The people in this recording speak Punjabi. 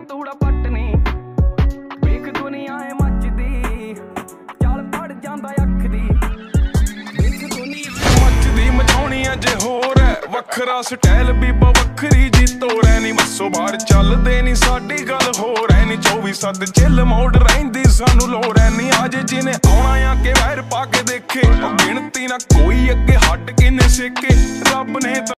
ਤੂੜਾ ਪੱਟਨੀ ਵੇਖ ਦੁਨੀਆ ਏ ਮੱਚਦੀ ਚੱਲ ਪੜ ਜਾਂਦਾ ਅੱਖ ਦੀ ਵੇਖ ਦੁਨੀਆ ਮੱਚਦੀ ਮਚਾਉਣੀ ਅਜੇ ਹੋਰ ਹੈ ਵੱਖਰਾ ਸਟਾਈਲ ਬੀਬਾ ਵੱਖਰੀ ਜੀ ਤੋਰ ਐ ਨੀ ਬੱਸੋਂ ਬਾਹਰ ਚੱਲਦੇ ਨੀ ਸਾਡੀ ਗੱਲ ਹੋਰ ਐ ਨੀ 24/7 ਚਿੱਲ ਮੋੜ ਰਹਿੰਦੀ ਸਾਨੂੰ ਲੋੜ ਐ ਨੀ ਅੱਜ ਜਿਹਨੇ ਆਉਣਾ ਆ ਕੇ ਵੈਰ ਪਾ ਕੇ ਦੇਖੇ ਉਹ ਗਿਣਤੀ ਨਾ ਕੋਈ ਅੱਗੇ ਹੱਟ ਕਿੰਨੇ ਸੇਕੇ ਰੱਬ ਨੇ